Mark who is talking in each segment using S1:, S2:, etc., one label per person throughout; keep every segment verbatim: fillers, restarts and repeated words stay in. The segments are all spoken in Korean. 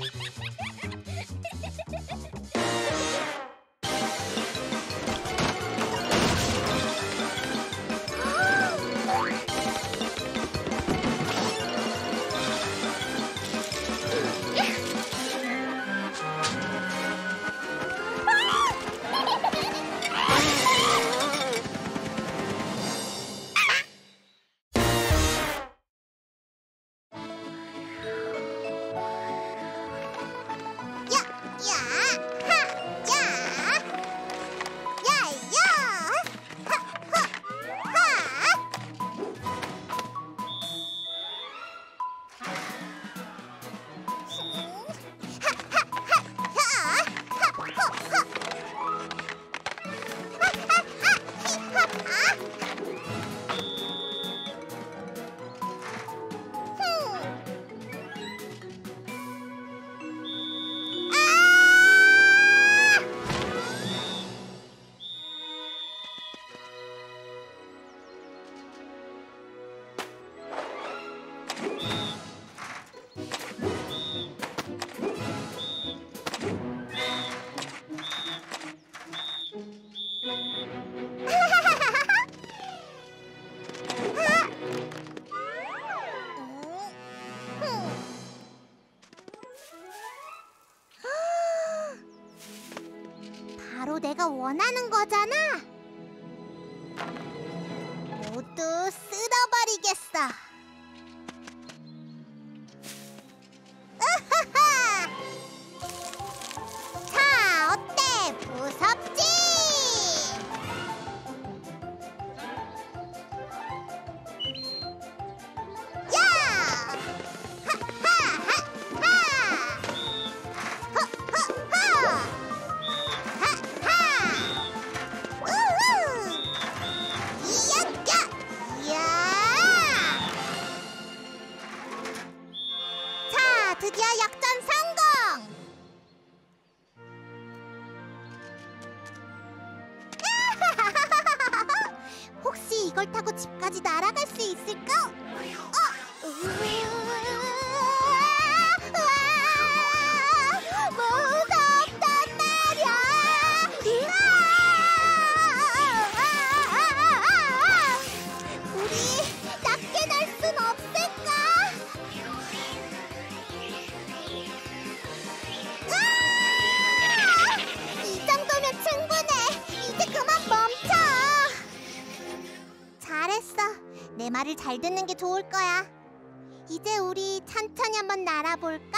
S1: 바로 내가 원하는 거잖아. 모두 쓸어버리겠어. 으하하! 자, 어때? 무섭지? 야! 하하하하! 허허허! 드디어 역전 성공! 혹시 이걸 타고 집까지 날아갈 수 있을까? 어? 무섭단 말이야! 우리 낮게 날 순 없을까? 이 정도면 충분해. 이제 그만 멈춰. 잘했어. 내 말을 잘 듣는 게 좋을 거야. 이제 우리 천천히 한번 날아볼까?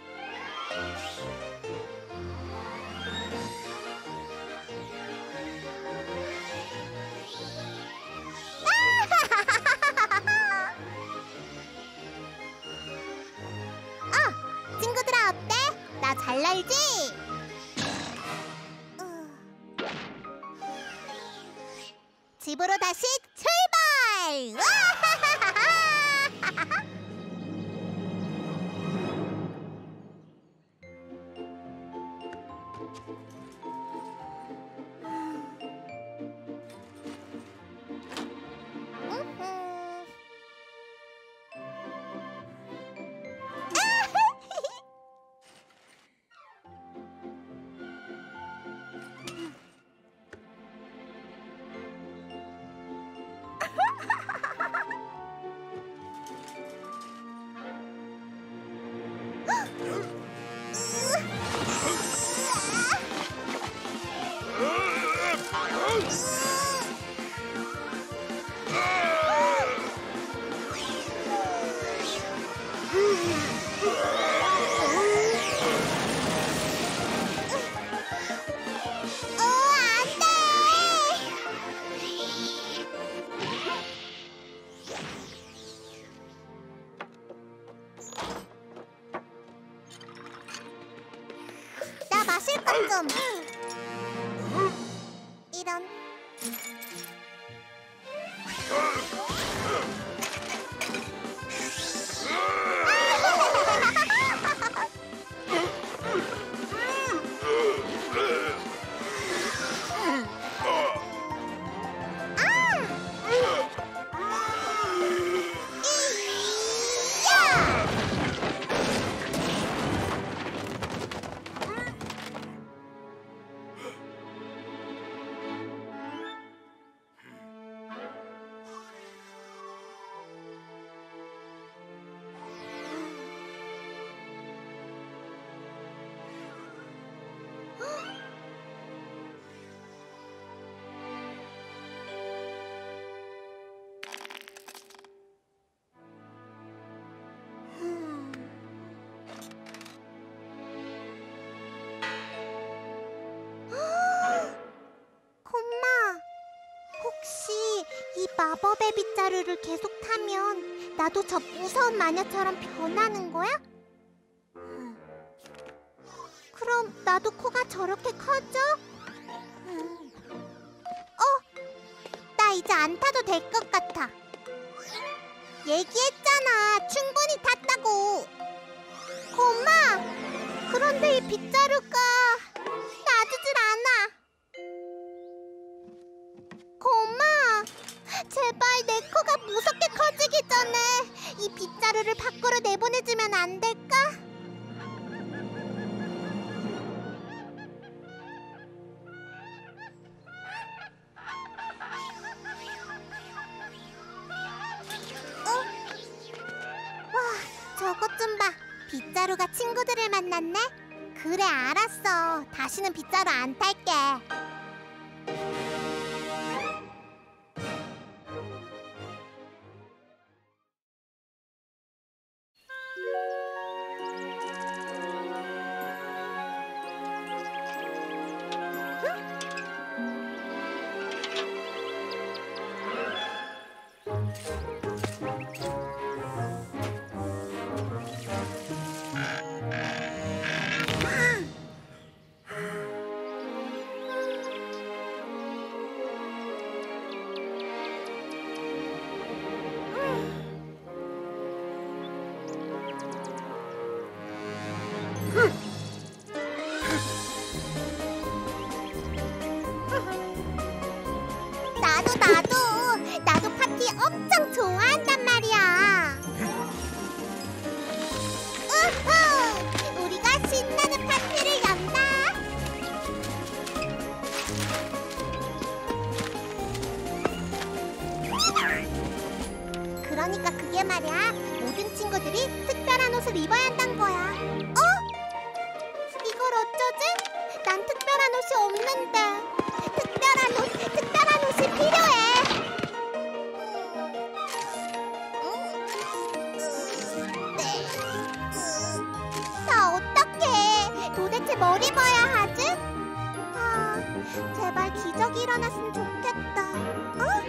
S1: 어, 친구들아 어때? 나 잘 날지? 집으로 다시 출발! 마실 것 좀. 이런. 마법의 빗자루를 계속 타면 나도 저 무서운 마녀처럼 변하는 거야? 그럼 나도 코가 저렇게 커져? 어? 나 이제 안 타도 될 것 같아. 얘기했잖아. 충분히 탔다고. 고마. 그런데 이 빗자루가 놔주질 않아. 고마. 제발 내 코가 무섭게 커지기 전에 이 빗자루를 밖으로 내보내주면 안 될까? 저것 좀 봐. 빗자루가 친구들을 만났네? 그래, 알았어. 다시는 빗자루 안 탈게. 나도 나도 나도 파티 엄청 좋아한단 말이야. 우후! 우리가 신나는 파티를 연다. 그러니까 그게 말이야, 모든 친구들이 특별한 옷을 입어야 한단 거야. 어? 이걸 어쩌지? 난 특별한 옷이 없는데. 특별한 옷, 특별한 옷이 필요해. 나 어떡해? 도대체 뭘 입어야 하지? 아, 제발 기적이 일어났으면 좋겠다. 어?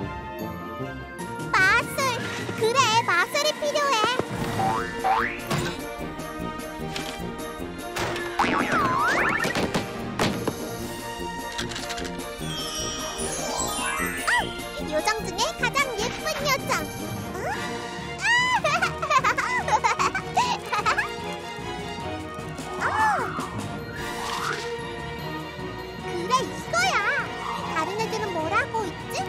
S1: 마술! 그래, 마술이 필요해. 요정 중에 가장 예쁜 요정. 어? 그래, 이거야. 다른 애들은 뭘 하고 있지?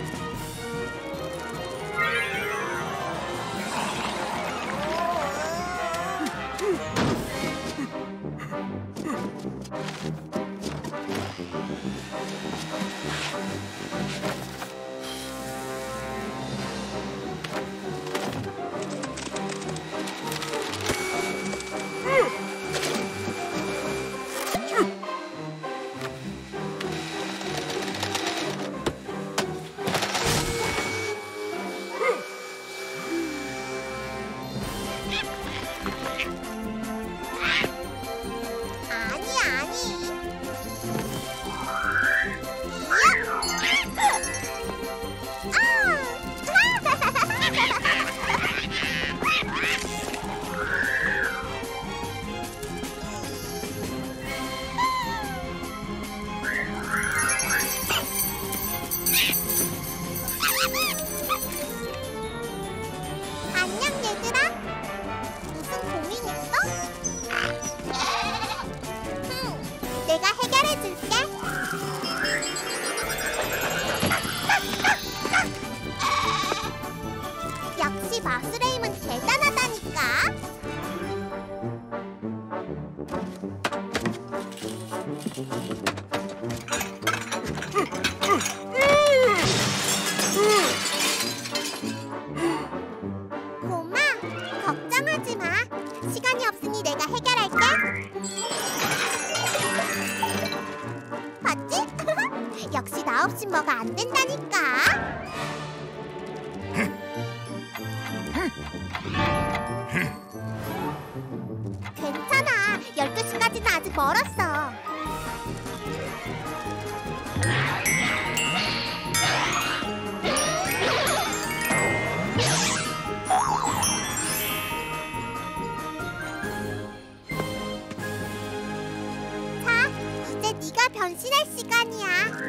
S1: 역시 마술의 힘은 대단하다니까. 고마, 걱정하지 마. 시간이 없으니 내가 해결할게. 봤지? 역시 나 없인 뭐가 안 된다니까. 괜찮아. 열두 시까지는 아직 멀었어. 대신할 시간이야.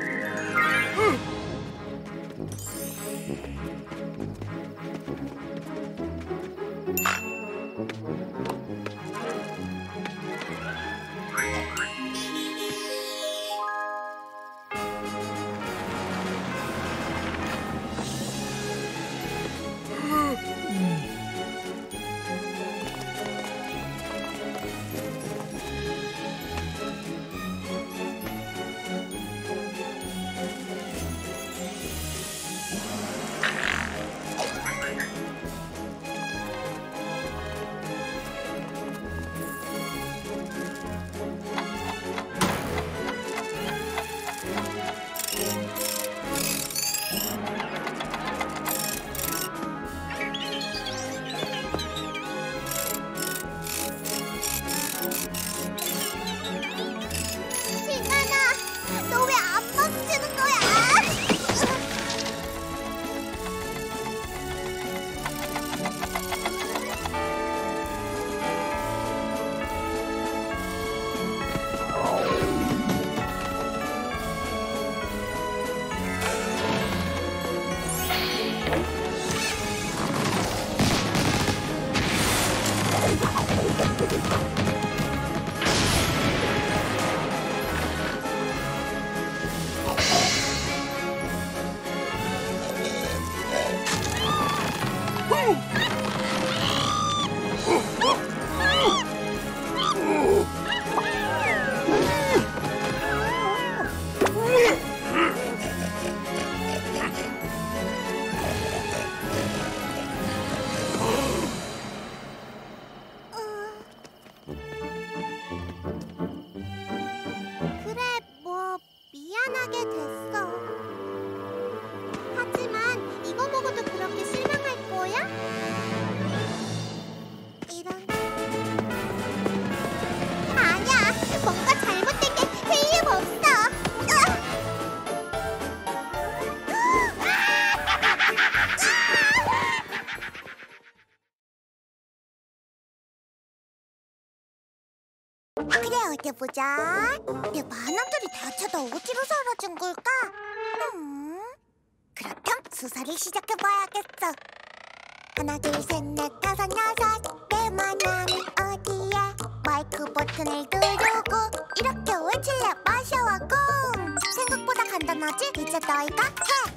S1: 그래, 어디 보자. 내 만화들이 다 찾아 어디로 사라진 걸까? 음, 그렇다면 수사를 시작해봐야겠어. 하나, 둘, 셋, 넷, 다섯, 여섯. 내 만화는 어디에? 마이크 버튼을 누르고 이렇게 외칠래. 마셔와 공. 생각보다 간단하지? 이제 너희가 해.